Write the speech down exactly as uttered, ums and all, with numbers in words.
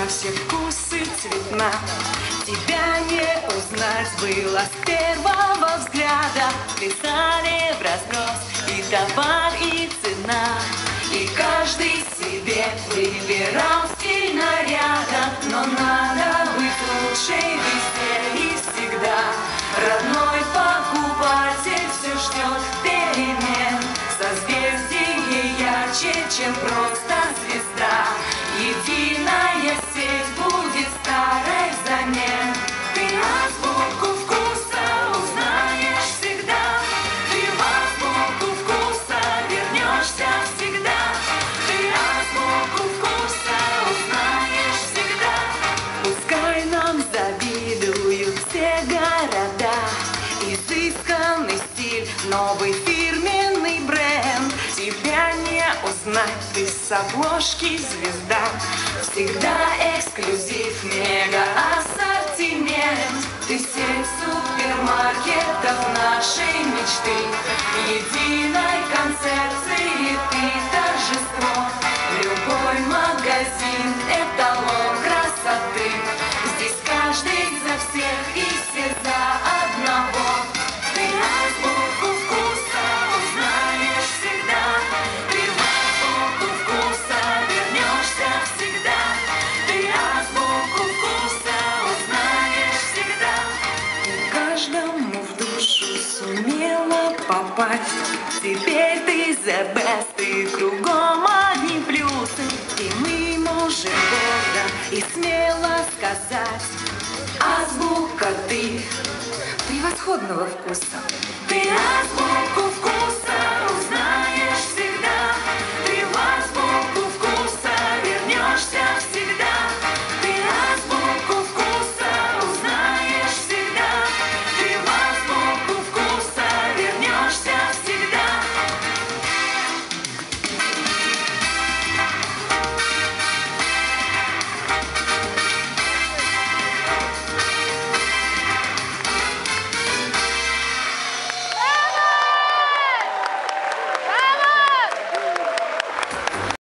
все вкусы цветна. Тебя не узнать было с первого взгляда. Плясали в разброс и товар, и цена. И каждый себе выбирал стиль наряда. Но надо быть лучше везде и всегда. Родной покупатель все ждет перемен. Созвездие ярче, чем просто звезда. Единая сеть будет старой взамен. Ты азбуку вкуса узнаешь всегда. Ты в азбуку вкуса вернешься всегда. Ты азбуку вкуса узнаешь всегда. Пускай нам завидуют все города. Изысканный стиль, новый фирменный бренд. Тебя не узнать, ты с обложки звезда. Всегда эксклюзив, мега ассортимент. Ты сеть супермаркетов нашей мечты. Единой концепции ты торжество. Любой магазин — эталон красоты. Здесь каждый за всех и все за одного. Ты азбуку вкуса узнаешь всегда. Ты в азбуку вкуса вернешься всегда. Ты азбуку вкуса узнаешь всегда. И каждому в душу сумела попасть. Теперь ты the best, и кругом одни плюсы. И мы можем гордо и смело сказать: азбука ты превосходного вкуса. Ты азбука